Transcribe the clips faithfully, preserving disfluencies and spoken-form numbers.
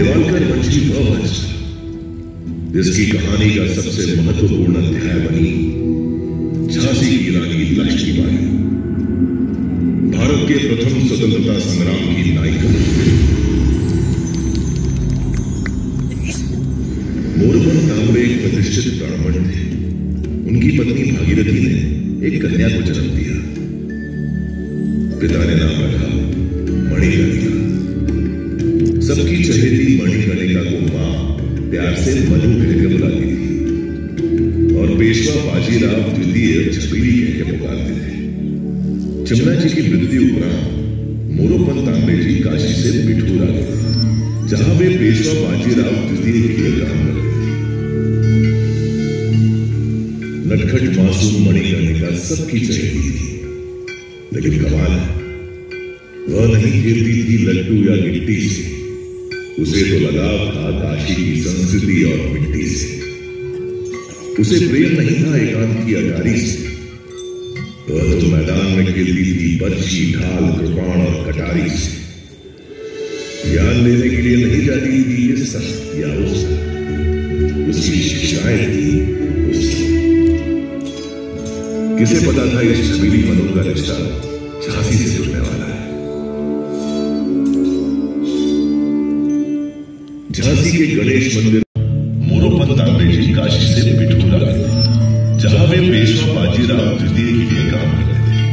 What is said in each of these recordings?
नेवालकर बची वह वंश जिसकी कहानी का सबसे महत्वपूर्ण अध्याय बनी झांसी की रानी लक्ष्मीबाई, भारत के प्रथम स्वतंत्रता संग्राम की नायिका। मोरपंत तांबे एक प्रतिष्ठित ब्राह्मण थे। उनकी पत्नी भागीरथी ने एक कन्या को जन्म दिया। पिता ने नाम रखा मणिकर्णिका। सबकी चहेती मणिकर्णिका को मां प्यार से मनु कहकर बुलाती थी और पेशवा बाजीराव द्वितीय छबीली कहकर पुकारते थे। जमुना जी की मृत्यु उपरांत मोरोपंत तांबे जी काशी से पिठूर आ गए, जहां वे पेशवा बाजीराव द्वितीय के लिए काम करते थे। नटखट मासूम मणिकर्णिका सबकी चहेती थी, लेकिन कमाल है, वह नहीं खेलती थी लड्डू या गिट्टी से। उसे तो लगाव था काशी की संस्कृति और मिट्टी से। उसे प्रेम नहीं था एकांत की अटारी से। वह तो मैदान में खेलती थी बर्छी, ढाल, कृपाण और कटारी से। ज्ञान लेने के लिए नहीं जाती थी ये सख्त या उस उसकी शिक्षाएं थी उसकी। किसे पता था इस छबीली मनु का रिश्ता झांसी से जुड़ने वाला है। झांसी के गणेश मंदिर मोरोपंत तांबे जी काशी से पिठूर आ गए, जहां वे पेशवा बाजीराव द्वितीय के लिए काम करते थे।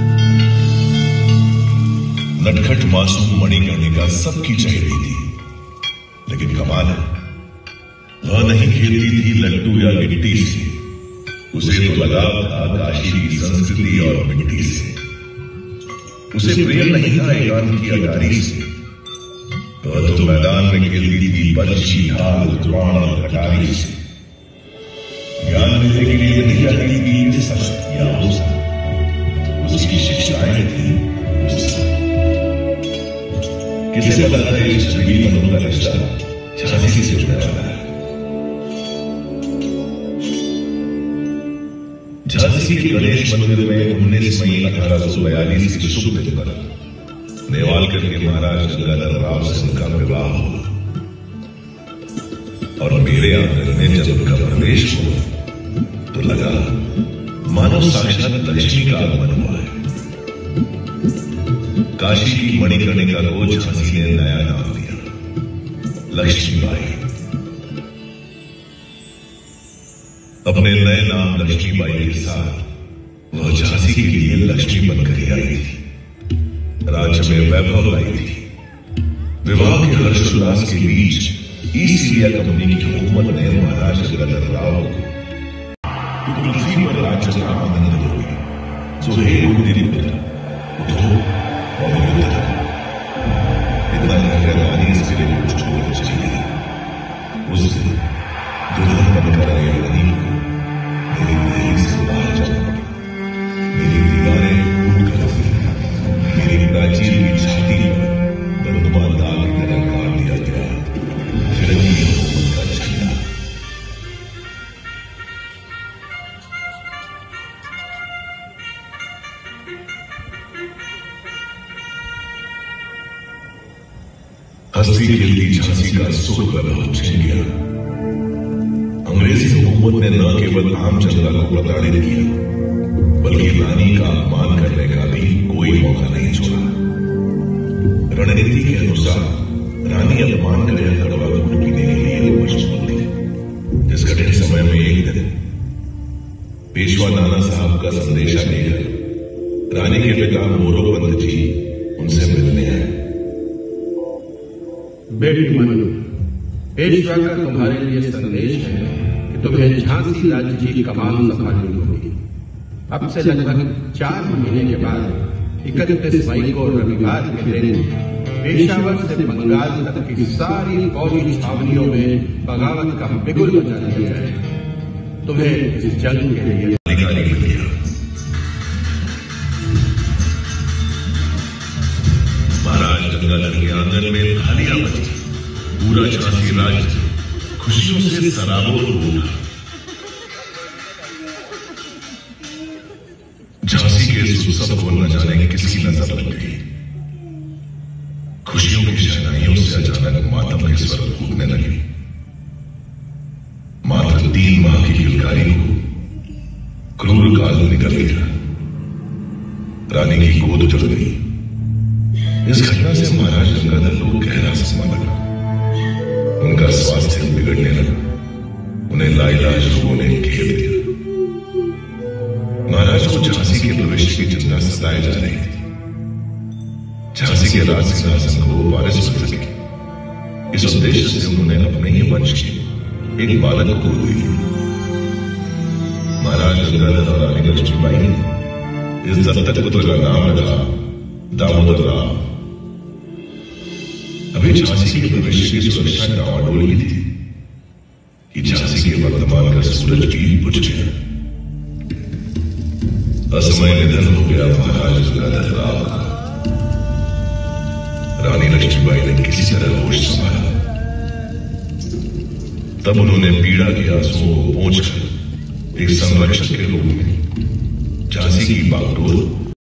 नटखट मासूम मणिकर्णिका सबकी चहेती थी, लेकिन कमाल है, वह नहीं खेलती थी लड्डू या गिट्टी से। उसे तो लगाव था काशी की संस्कृति और मिट्टी से। उसे प्रेम नहीं था एकांत की अटारी से। वह तो मैदान में खेलती थी बर्छी, ढाल, कृपाण और कटारी से। ज्ञान लेने के लिए नहीं जाती थी ये सख्त या उस उसकी शिक्षाएं थी उसकी। किसे पता था इस छबीली मनु का रिश्ता झांसी से जुड़ने वाला है। झांसी के गणेश मंदिर में उन्नीस मई अठारह सौ बयालीस के शुभ दिन पर नेवालकर के महाराज गंगाधर राव से उनका विवाह हुआ और मेरे आंगन में जब उनका प्रवेश हुआ तो लगा मानव साक्षात लक्ष्मी का आगमन हुआ है। काशी की मणिकर्णिका को झांसी ने नया नाम दिया, लक्ष्मीबाई। अपने नए नाम लक्ष्मीबाई के साथ वह झांसी के लिए लक्ष्मी बनकर ही आई थी। राज्य में वैभव लाई थी। विवाह के हर्षोल्लास के बीच ईस्ट इंडिया कंपनी की हुकूमत ने महाराज गंगाधर राव को पृथ्वी पर राज्य का आनंद हो गया। सो हे उठो और युद्ध करो। इतना कहकर रानी से कुछ छोड़ चाहिए। उस दिन दुल्हन बनकर आई रानी को मेरी देह से बाहर जाना पड़ा। मेरी दीवारें टूट कर मेरी प्राचीर की छाती पर बदुमा दाग की तरह काट दिया गया। फिर उनका झंडा। हंसी खेलती झांसी का सुख वैभव छिन गया। अंग्रेजी हुकूमत ने न केवल आम जनता को प्रताड़ित किया, बल्कि रानी का अपमान करने का भी कोई मौका नहीं छोड़ा। रणनीति के अनुसार रानी अपमान का यह कड़वा घूंट पीने के लिए मजबूर थी। इस कठिन समय में एक दिन पेशवा नाना साहब का संदेशा लेकर रानी के पिता मोरोपंत जी उनसे मिलने आए। बेटी मनु, पेशवा का तुम्हारे लिए संदेश है कि तुम्हें झांसी राज्य की कमान संभालनी होगी। अब से लगभग चार महीने के बाद इकतीस मई को रविवार के दिन पेशावर से बंगाल तक की सारी फौजी छावनियों में बगावत का बिगुल बजा दिया जाएगा। तुम्हें इस जंग के लिए अधिकारी बनिया। महाराज गंगाधर के आंगन में थालियां बजी। पूरा झांसी राज्य खुशियों से सराबोर हो उठा। झांसी के इस उत्सव को न जाने किसकी नजर लग गई। खुशियों की शहनाइयों से अचानक मातम के स्वर फूकने लगी। मात्र तीन माह की किलकारी को क्रूर काल निकल गया। रानी की गोद उजड़ गई। इस घटना से महाराज गंगाधर को गहरा सदमा लगा। उनका स्वास्थ्य बिगड़ने लगा। उन्हें लाइलाज लोगों ने घेर दिया। महाराज को झांसी के प्रवेश की चिंता सताए जा रही थी। झांसी के राज सिंहासन को वारिस बन सके, इस उद्देश्य से उन्होंने अपने ही वंश के एक बालक को गोद ली। महाराज गंगाधर और रानी लक्ष्मीबाई ने इस दत्तक पुत्र का नाम रखा दामोदर राव। अभी झांसी के प्रवेश की सुरक्षा डावाडोल की थी कि झांसी के वर्तमान का सूरज भी बुझ गया। असमय निधन हो गया महाराज गंगाधर राव का। रानी लक्ष्मीबाई ने किसी तरह होश संभाला। तब उन्होंने पीड़ा के आंसुओं को पोंछकर एक संरक्षक के रूप में झांसी की बागडोर